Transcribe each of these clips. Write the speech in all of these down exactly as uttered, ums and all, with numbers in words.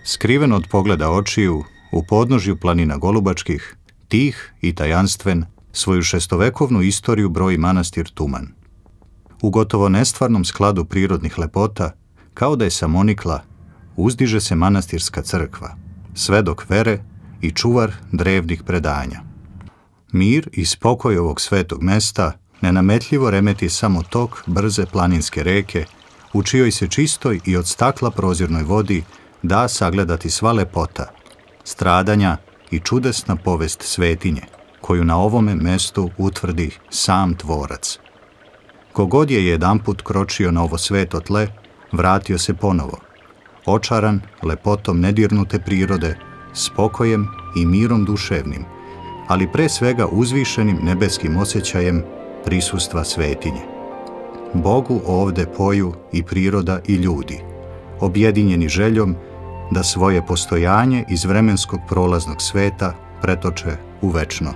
Skriven od pogleda očiju, u podnožju planina Golubačkih, tih i tajanstven, svoju šestovekovnu istoriju broji manastir Tuman. U gotovo nestvarnom skladu prirodnih lepota, kao da je samonikla, uzdiže se manastirska crkva, svedok vere i čuvar drevnih predanja. Mir i spokoj ovog svetog mesta nenametljivo remeti samo tok brze planinske reke, u čijoj se čistoj i od stakla prozirnoj vodi da sagledati sva lepota, stradanja i čudesna povest svetinje, koju na ovome mestu utvrdi sam tvorac. Kogod je jedanput kročio na ovo sveto tle, vratio se ponovo, očaran lepotom nedirnute prirode, spokojem i mirom duševnim, ali pre svega uzvišenim nebeskim osjećajem prisustva svetinje. Bogu ovde poju i priroda i ljudi, objedinjeni željom da svoje postojanje iz vremenskog prolaznog sveta pretoče u večno.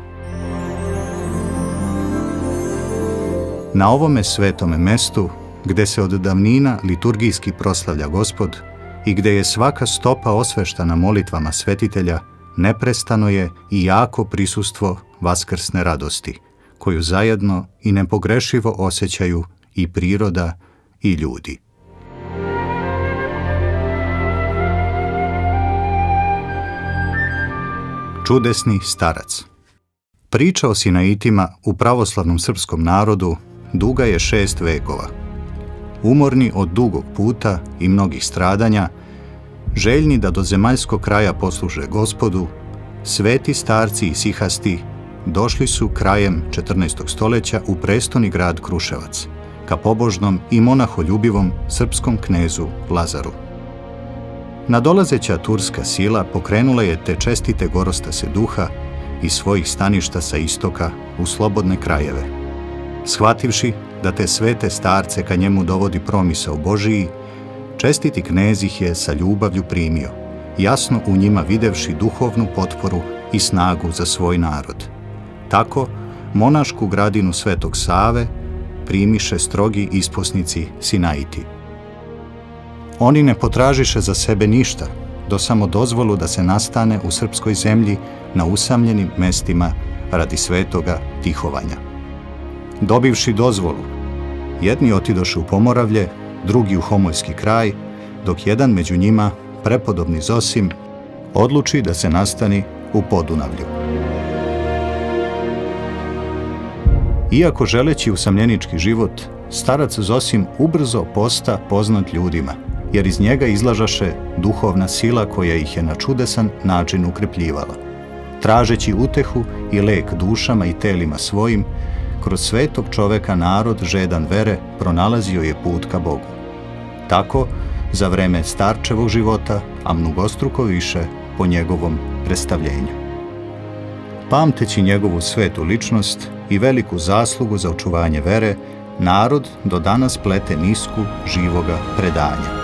Na ovome svetome mestu, gde se od davnina liturgijski proslavlja Gospod i gde je svaka stopa osveštana molitvama svetitelja, neprestano je i jako prisustvo vaskrsne radosti, koju zajedno i nepogrešivo osjećaju i priroda i ljudi. Čudesni starac. Priča o Sinaitima u pravoslavnom srpskom narodu duga je šest vekova. Umorni od dugog puta i mnogih stradanja, željni da do zemaljskog kraja posluže Gospodu, sveti starci i sihasti došli su krajem četrnaestog stoljeća u prestoni grad Kruševac, ka pobožnom i monaholjubivom srpskom knezu Lazaru. Nadolazeća turska sila pokrenula je te čestite gorostase duha iz svojih staništa sa istoka u slobodne krajeve. Shvativši da te svete starce ka njemu dovodi promisao Božiji, čestiti knez ih je sa ljubavlju primio, jasno u njima videvši duhovnu potporu i snagu za svoj narod. Tako, monašku gradinu Svetog Save primiše strogi isposnici Sinaiti. Oni ne potražiše za sebe ništa, do samo dozvolu da se nastane u srpskoj zemlji na usamljenim mestima radi svetoga tihovanja. Dobivši dozvolu, jedni otidoše u Pomoravlje, drugi u Homoljski kraj, dok jedan među njima, prepodobni Zosim, odluči da se nastani u Podunavlju. Iako želeći usamljenički život, starac Zosim ubrzo posta poznat ljudima, jer iz njega izlažaše duhovna sila koja ih je na čudesan način ukrepljivala. Tražeći utehu i lek dušama i telima svojim, kroz svetog čoveka narod žedan vere pronalazio je put ka Bogu. Tako, za vreme starčevog života, a mnogostruko više po njegovom predstavljenju. Pamteći njegovu svetu ličnost i veliku zaslugu za očuvanje vere, narod do danas plete nisku živoga predanja.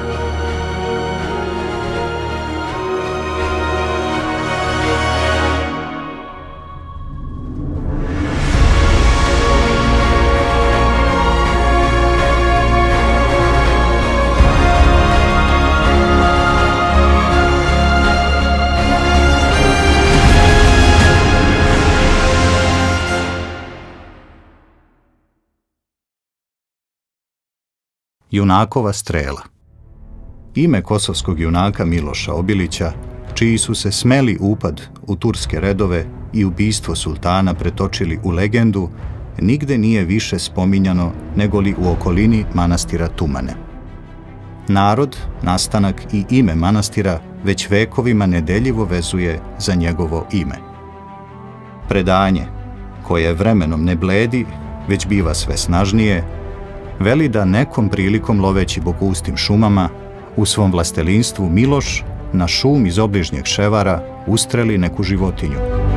Junakova strela. Ime kosovskog junaka Miloša Obilića, čiji su se smeli upad u turske redove i ubistvo sultana pretočili u legendu, nigde nije više spominjano nego li u okolini manastira Tumane. Narod, nastanak i ime manastira već vekovima nedeljivo vezuje za njegovo ime. Predanje, koje vremenom ne bledi, već biva sve snažnije, veli da nekom prilikom loveći bogustim šumama, u svom vlastelinstvu Miloš na šum iz obližnjeg Ševara ustreli neku životinju.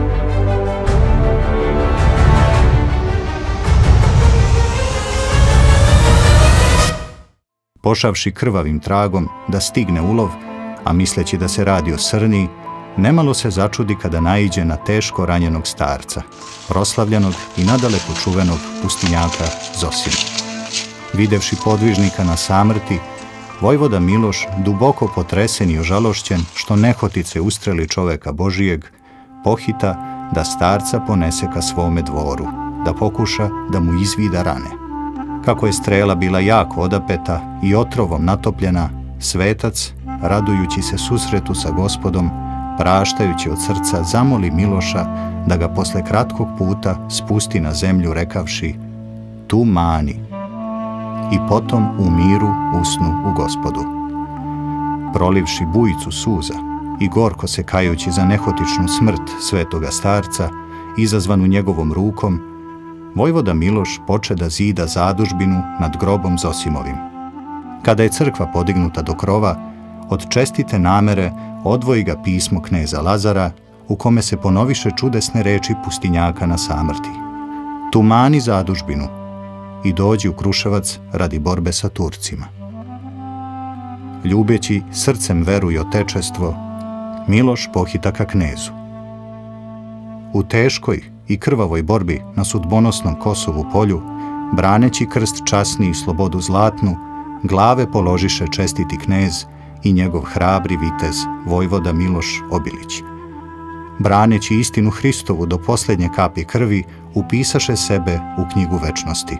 Pošavši krvavim tragom da stigne ulov, a misleći da se radi o srni, nemalo se začudi kada naiđe na teško ranjenog starca, proslavljenog i nadaleko čuvenog pustinjaka Zosima. Videvši podvižnika na samrti, vojvoda Miloš, duboko potresen i ožalošćen što nehotice ustreli čoveka Božijeg, pohita da starca ponese ka svome dvoru, da pokuša da mu izvida rane. Kako je strela bila jako odapeta i otrovom natopljena, svetac, radujući se susretu sa Gospodom, praštajući od srca, zamoli Miloša da ga posle kratkog puta spusti na zemlju rekavši: tu mani, i potom u miru usnu u Gospodu. Prolivši bujicu suza i gorko se kajući za nehotičnu smrt svetoga starca, izazvanu njegovom rukom, vojvoda Miloš poče da zida zadužbinu nad grobom Zosimovim. Kada je crkva podignuta do krova, od čestite namere odvoji ga pismo kneza Lazara, u kome se ponoviše čudesne reči pustinjaka na samrti: tu mani zadužbinu i dođi u Kruševac radi borbe sa Turcima. Ljubeći srcem veru i otečestvo, Miloš pohita ka knezu. U teškoj i krvavoj borbi na sudbonosnom Kosovu polju, braneći krst časni i slobodu zlatnu, glave položiše čestiti knez i njegov hrabri vitez vojvoda Miloš Obilić. Braneći istinu Hristovu do posljednje kapi krvi, upisaše sebe u knjigu večnosti.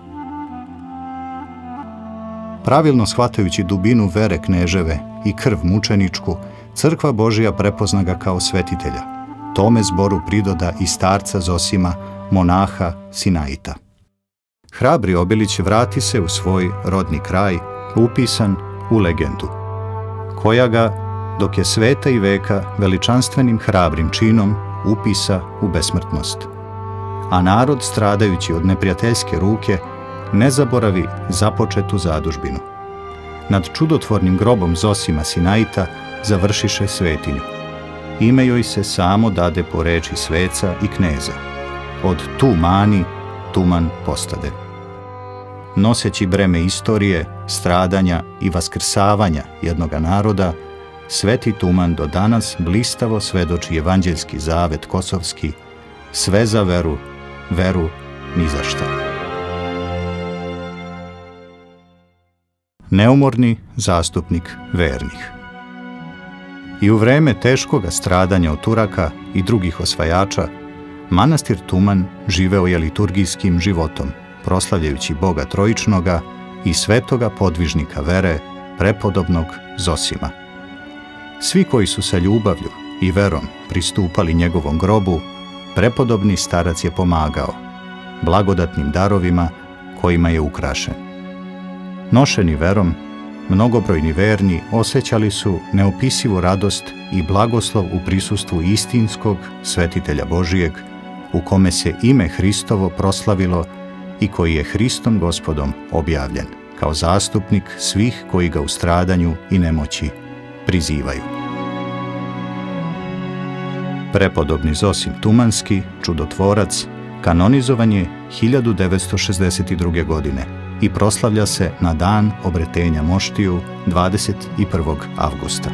Pravilno shvatajući dubinu vere kneževe i krv mučeničku, crkva Božija prepozna ga kao svetitelja. Tome zboru pridoda i starca Zosima, monaha Sinaita. Hrabri Obilić vrati se u svoj rodni kraj, upisan u legendu, koja ga, dok je sveta i veka, veličanstvenim hrabrim činom upisa u besmrtnost. A narod, stradajući od neprijateljske ruke, ne zaboravi započetu zadužbinu. Nad čudotvornim grobom Zosima Sinaita završiše svetinju. Ime joj se samo dade po reči sveca i kneza. Od tu mani tuman postade. Noseći breme istorije, stradanja i vaskrsavanja jednoga naroda, sveti tuman do danas blistavo svedoči evanđeljski zavet kosovski: sve za veru, veru ni za šta. Neumorni zastupnik vernih. I u vreme teškoga stradanja od Turaka i drugih osvajača, manastir Tuman živeo je liturgijskim životom, proslavljajući Boga Trojičnoga i svetoga podvižnika vere, prepodobnog Zosima. Svi koji su sa ljubavlju i verom pristupali njegovom grobu, prepodobni starac je pomagao, blagodatnim darovima kojima je ukrašen. Nošeni verom, mnogobrojni verni osjećali su neopisivu radost i blagoslov u prisustvu istinskog svetitelja Božijeg, u kome se ime Hristovo proslavilo i koji je Hristom Gospodom objavljen, kao zastupnik svih koji ga u stradanju i nemoći prizivaju. Prepodobni Zosim Tumanski, čudotvorac, kanonizovan je hiljadu devetsto šezdeset druge. godine i proslavlja se na dan obretenja moštiju dvadeset prvog avgusta.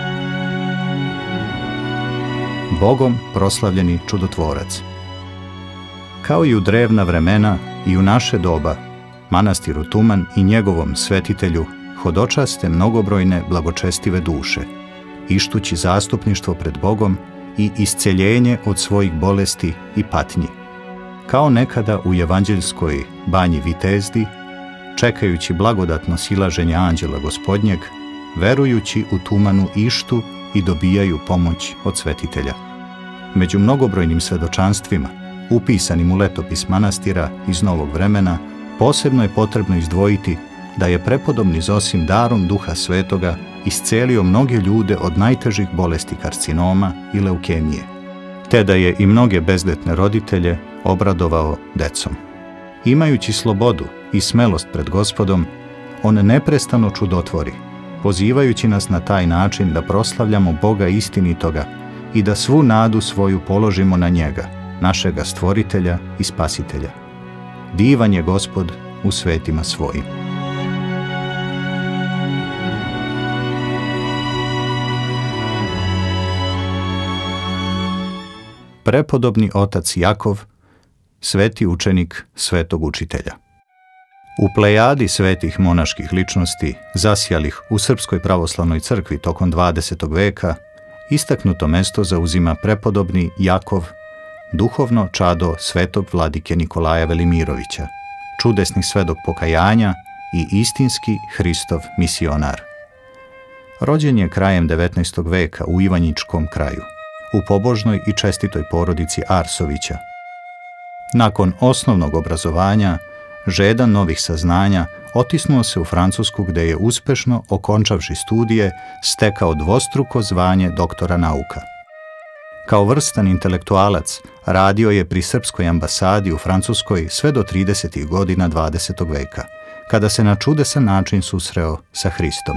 Bogom proslavljeni čudotvorac. Kao i u drevna vremena i u naše doba, manastiru Tuman i njegovom svetitelju hodočaste mnogobrojne blagočestive duše, ištući zastupništvo pred Bogom i isceljenje od svojih bolesti i patnji. Kao nekada u evanđeljskoj banji Vitezdi, čekajući blagodatno silaženje anđela Gospodnjeg, verujući u Tumanu ištu i dobijaju pomoć od svetitelja. Među mnogobrojnim svedočanstvima, upisanim u letopis manastira iz novog vremena, posebno je potrebno izdvojiti da je prepodobni Zosim darom Duha Svetoga iscelio mnoge ljude od najtežih bolesti karcinoma i leukemije, te da je i mnoge bezdetne roditelje obradovao decom. Imajući slobodu i smelost pred Gospodom, on neprestano čudotvori, pozivajući nas na taj način da proslavljamo Boga istinitoga i da svu nadu svoju položimo na njega, našega stvoritelja i spasitelja. Divan je Gospod u svetima svojim. Prepodobni otac Jakov, sveti učenik svetog učitelja. U plejadi svetih monaških ličnosti, zasjalih u Srpskoj pravoslavnoj crkvi tokom dvadesetog veka, istaknuto mesto zauzima prepodobni Jakov, duhovno čado svetog vladike Nikolaja Velimirovića, čudesni svedok pokajanja i istinski Hristov misionar. Rođen je krajem devetnaestog veka u Ivanjičkom kraju, u pobožnoj i čestitoj porodici Arsovića. Nakon osnovnog obrazovanja, žedan novih saznanja, otisnuo se u Francusku gde je uspešno, okončavši studije, stekao dvostruko zvanje doktora nauka. Kao vrstan intelektualac radio je pri Srpskoj ambasadi u Francuskoj sve do tridesetih godina dvadesetog veka, kada se na čudesan način susreo sa Hristom.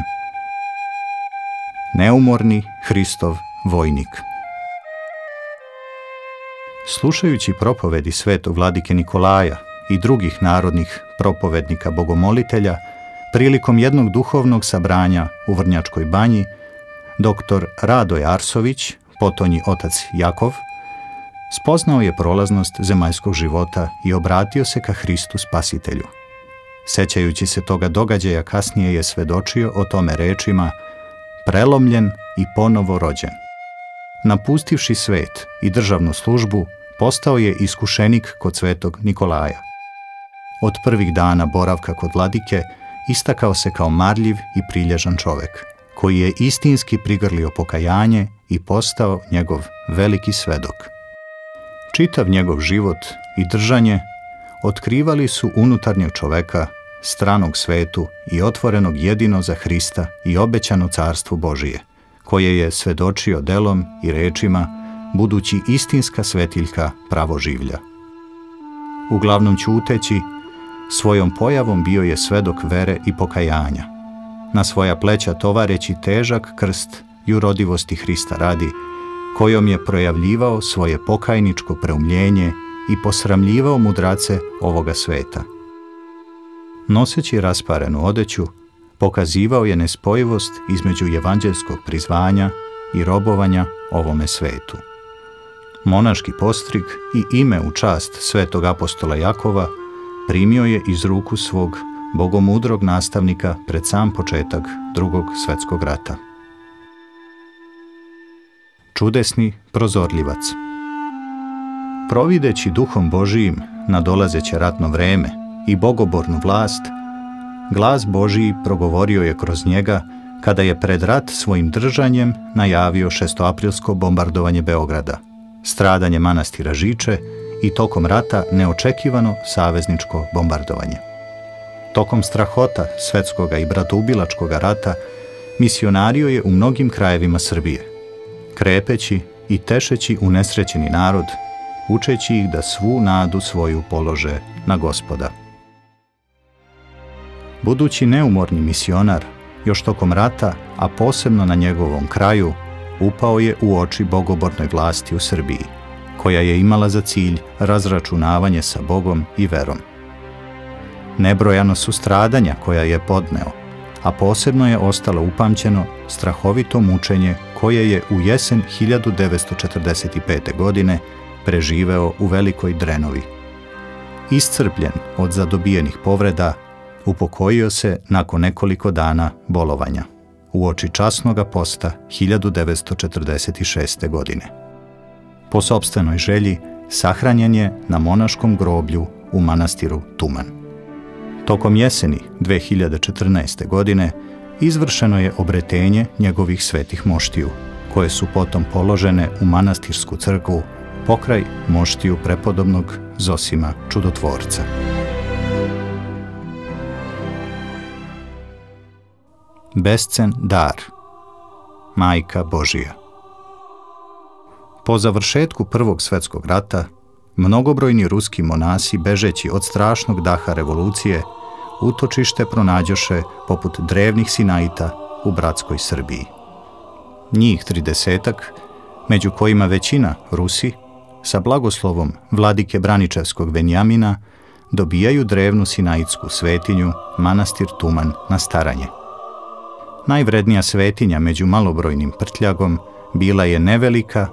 Neumorni Hristov vojnik. Slušajući propovedi svetog vladike Nikolaja i drugih narodnih propovednika bogomolitelja, prilikom jednog duhovnog sabranja u Vrnjačkoj banji, doktor Radoj Arsović, potonji otac Jakov, spoznao je prolaznost zemaljskog života i obratio se ka Hristu Spasitelju. Sećajući se toga događaja, kasnije je svedočio o tome rečima: prelomljen i ponovo rođen. Napustivši svet i državnu službu, postao je iskušenik kod svetog Nikolaja. Od prvih dana boravka kod vladike istakao se kao marljiv i prilježan čovek, koji je istinski prigrlio pokajanje i postao njegov veliki svedok. Čitav njegov život i držanje otkrivali su unutarnjeg čoveka, stranog svetu i otvorenog jedino za Hrista i obećano carstvo Božije, koje je svedočio delom i rečima, budući istinska svetiljka pravoživlja. Uglavnom ćuteći, svojom pojavom bio je svedok vere i pokajanja. Na svoja pleća tovareći težak krst jurodivosti Hrista radi, kojom je projavljivao svoje pokajničko preumljenje i posramljivao mudrace ovoga sveta. Noseći rasparenu odeću, pokazivao je nespojivost između evanđelskog prizvanja i robovanja ovome svetu. Monaški postrig i ime u čast svetog apostola Jakova primio je iz ruku svog bogomudrog nastavnika pred sam početak Drugog svetskog rata. Čudesni prozorljivac. Provideći duhom Božijim nadolazeće ratno vreme i bogobornu vlast, glas Božiji progovorio je kroz njega kada je pred rat svojim držanjem najavio šestoaprilsko bombardovanje Beograda, stradanje manastira Žiče i tokom rata neočekivano savezničko bombardovanje. Tokom strahota svetskoga i bratoubilačkoga rata misionario je u mnogim krajevima Srbije, krepeći i tešeći unesrećeni narod, učeći ih da svu nadu svoju polože na Gospoda. Budući neumorni misionar, još tokom rata, a posebno na njegovom kraju, upao je u oči bogobornoj vlasti u Srbiji, koja je imala za cilj razračunavanje sa Bogom i verom. Nebrojano su stradanja koja je podneo, a posebno je ostalo upamćeno strahovito mučenje koje je u jesen hiljadu devetsto četrdeset pete. godine preživeo u Velikoj Drenovi. Iscrpljen od zadobijenih povreda, upokojio se nakon nekoliko dana bolovanja, uoči časnoga posta hiljadu devetsto četrdeset šeste. godine. Po sopstvenoj želji sahranjen je na monaškom groblju u manastiru Tuman. Tokom jeseni dve hiljade četrnaeste. godine izvršeno je obretenje njegovih svetih moštiju, koje su potom položene u manastirsku crkvu pokraj moštiju prepodobnog Zosima Čudotvorca. Bescen dar. Majka Božija. Po završetku Prvog svetskog rata, mnogobrojni ruski monasi, bežeći od strašnog daha revolucije, utočište pronađoše poput drevnih Sinaita u bratskoj Srbiji. Njih tridesetak, među kojima većina Rusi, sa blagoslovom vladike Braničevskog Venjamina, dobijaju drevnu sinaitsku svetinju, manastir Tuman na staranje. Najvrednija svetinja među malobrojnim prtljagom bila je nevelika,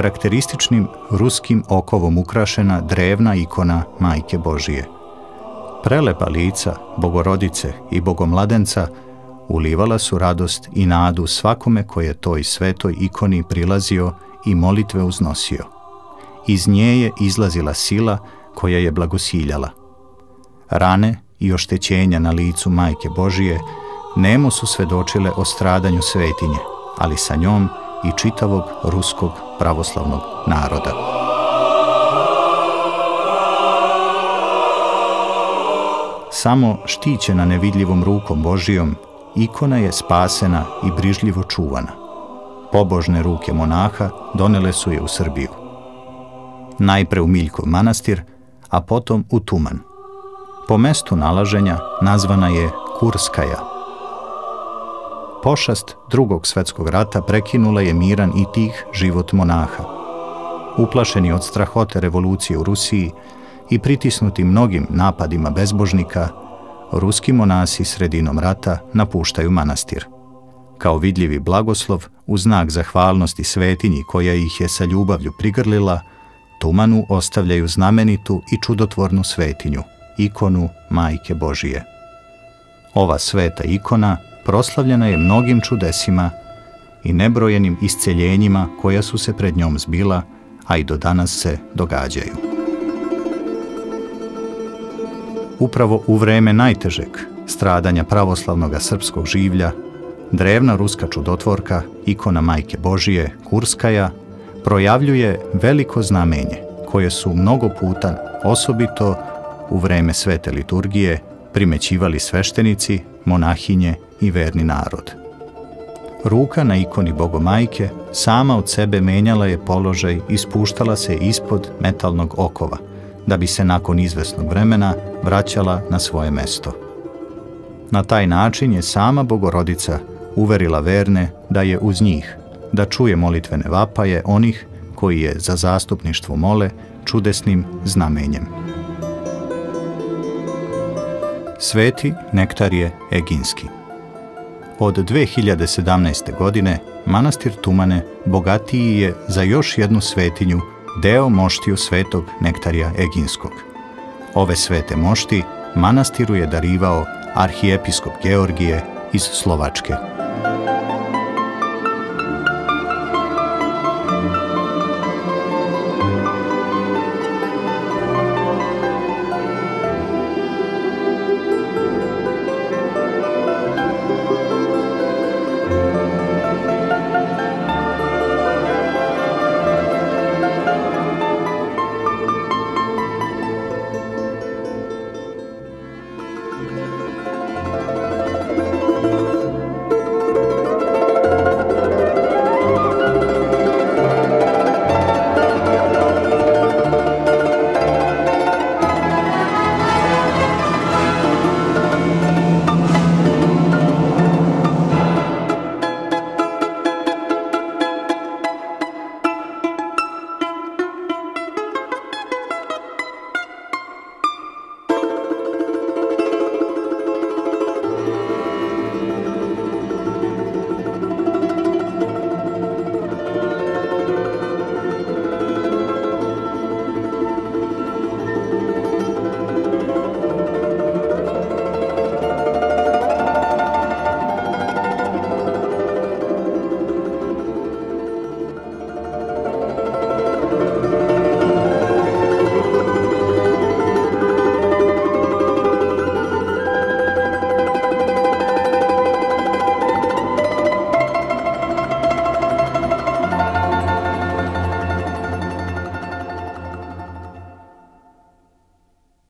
karakterističnim ruskim okovom ukrašena drevna ikona Majke Božije, Prelepa lica Bogorodice i Bogomladenca ulivala su radost i nadu svakome ko je toj svetoj ikoni prilazio i molitve uznosio. Iz nje je izlazila sila koja je blagosiljala. Rane i oštećenja na licu Majke Božije nemo su svedočile o stradanju svetinje, ali sa njom i čitavog ruskog pravoslavnog naroda. Samo štićena nevidljivom rukom Božijom, ikona je spasena i brižljivo čuvana. Pobožne ruke monaha donele su je u Srbiju. Najpre u Miljkov manastir, a potom u Tuman. Po mestu nalaženja nazvana je Kurskaja. Pošast Drugog svetskog rata prekinula je miran i tih život monaha. Uplašeni od strahote revolucije u Rusiji i pritisnuti mnogim napadima bezbožnika, ruski monasi sredinom rata napuštaju manastir. Kao vidljivi blagoslov, u znak zahvalnosti svetinji koja ih je sa ljubavlju prigrlila, Tumanu ostavljaju znamenitu i čudotvornu svetinju, ikonu Majke Božije. Ova sveta ikona proslavljena je mnogim čudesima i nebrojenim isceljenjima koja su se pred njom zbila, a i do danas se događaju. Upravo u vreme najtežeg stradanja pravoslavnog srpskog življa, drevna ruska čudotvorka, ikona Majke Božije, Kurskaja, projavljuje veliko znamenje koje su mnogo puta, osobito u vreme svete liturgije, primećivali sveštenici, monahinje i verni narod. Ruka na ikoni Bogomajke sama od sebe menjala je položaj i spuštala se ispod metalnog okova, da bi se nakon izvesnog vremena vraćala na svoje mesto. Na taj način je sama Bogorodica uverila verne da je uz njih, da čuje molitvene vapaje onih koji je za zastupništvo mole čudesnim znamenjem. Sveti Nektarije Eginski. Od dve hiljade sedamnaeste. godine manastir Tumane bogatiji je za još jednu svetinju, deo moštiju svetog Nektarija Eginskog. Ove svete mošti manastiru je darivao arhijepiskop Georgije iz Slovačke.